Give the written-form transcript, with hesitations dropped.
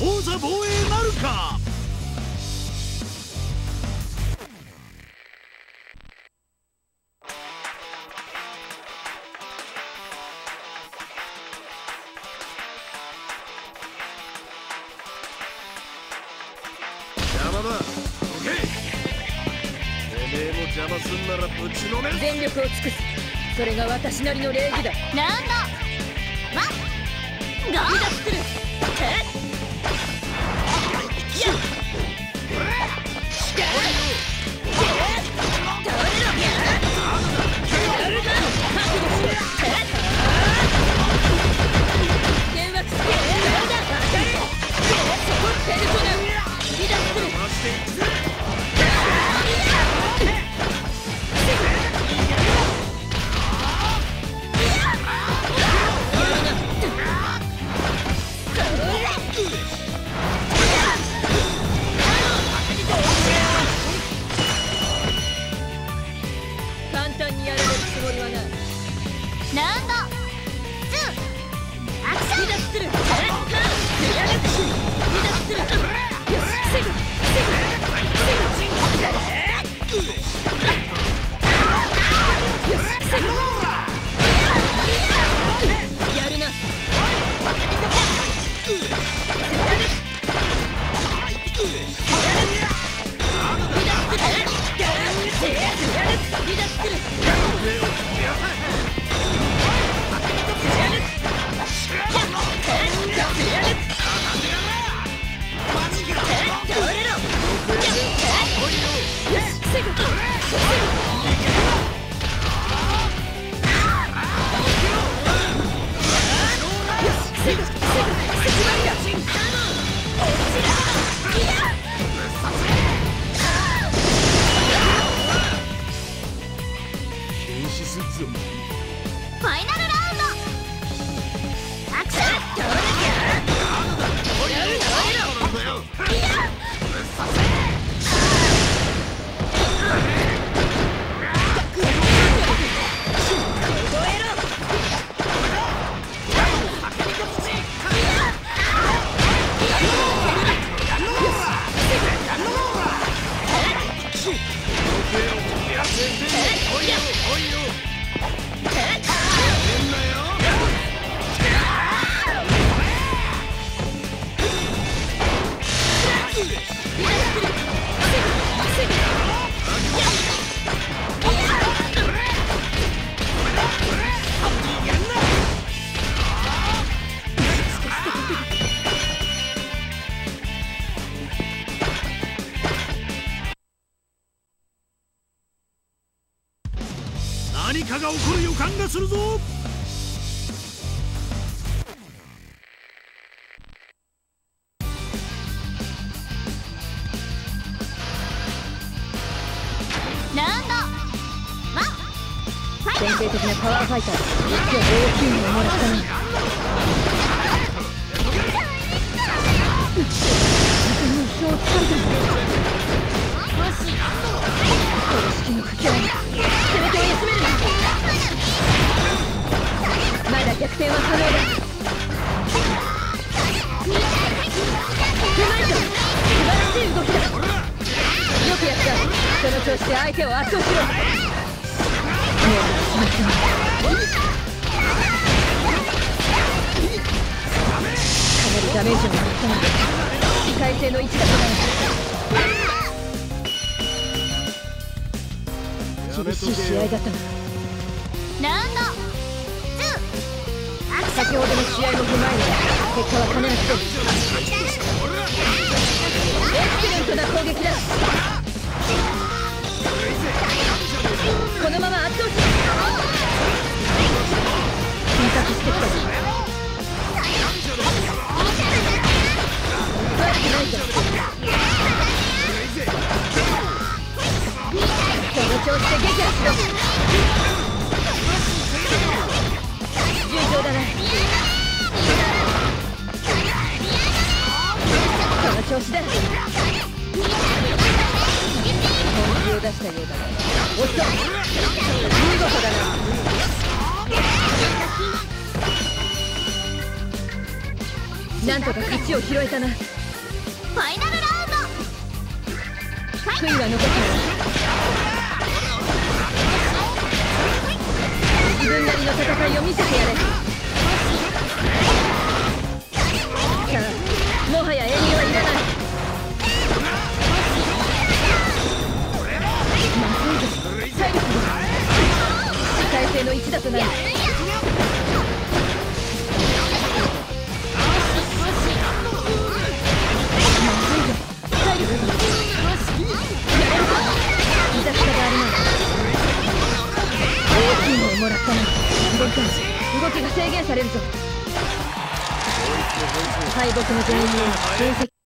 王座防衛なるか。邪魔だ。どけ。てめえも邪魔すんならぶちのめ。 全力を尽くす。それが私なりの礼儀だ。 なんだ。わっ。が。 離脱する。 何かが起こる予感がするぞ。 なんだ。 典型的なパワーファイター。今日大きいのをもらったのに。自分の意表をつかんだ。公式の不況に攻め手を休めるな。まだ逆転は可能だ。うまいぞ。素晴らしい動きだ。よくやった。その調子で相手を圧倒しろ。かなりダメージをもらったので異界性の位置が厳しい試合だったな。 なんだ。 先ほどの試合も踏まえれば結果は必ず出る。エクセレントな攻撃だ。このまま圧倒し緊迫してきた。悪くないぞ。その調子で撃破しろ。順調だな。その調子だ。本気を出したようだな。おっと、見事だな。 なんとか勝ちを拾えたな。 ファイナルラウンド。 悔いは残すな。自分なりの戦いを見せてやれ。さあ、もはや遠慮はいらない。まずいぞ、体力が再生の一打となる。もらったな。動きが制限されるぞ。敗北の原因を分析